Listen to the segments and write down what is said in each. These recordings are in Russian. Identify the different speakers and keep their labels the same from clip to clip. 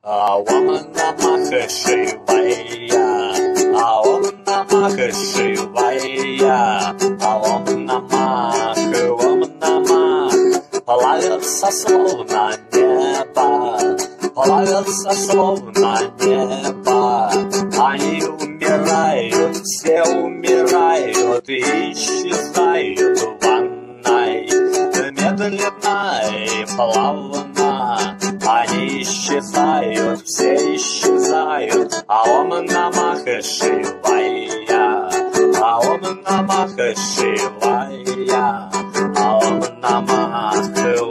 Speaker 1: 我们那马和谁玩呀？我们那马和谁玩呀？我们那马полагаться словно небо, полагаться словно небо. Они умирают, все умирают и исчезают в ванной. Медленно и плавно они исчезают, все исчезают. А он на махашивая, а он на махашивая, а он на мах,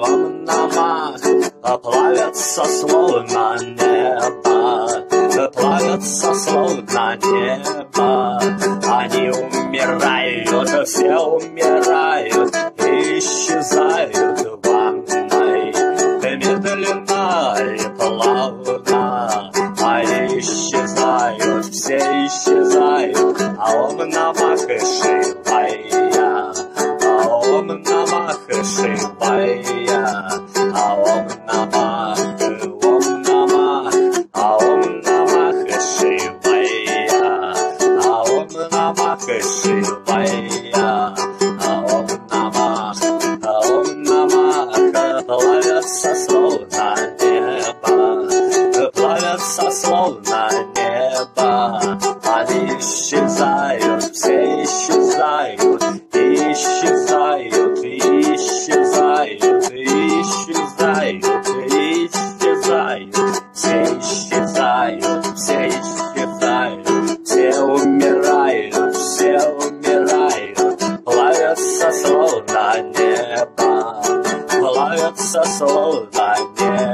Speaker 1: плавятся словно небо, плавятся словно небо. Они умирают, все умирают и исчезают в ванной. Медленно и плавно они исчезают, все исчезают. А он на махашивая, а он на махашивая, а он на мах, а он на махашивая, а он на махашивая, а он на мах, плавятся словно небо, плавятся словно небо. Они исчезают, все исчезают, и исчезают, и исчезают, и исчезают, и исчезают, все исчезают, все исчезают, все умирают, все умирают, плавятся словно небо, плавятся словно небо.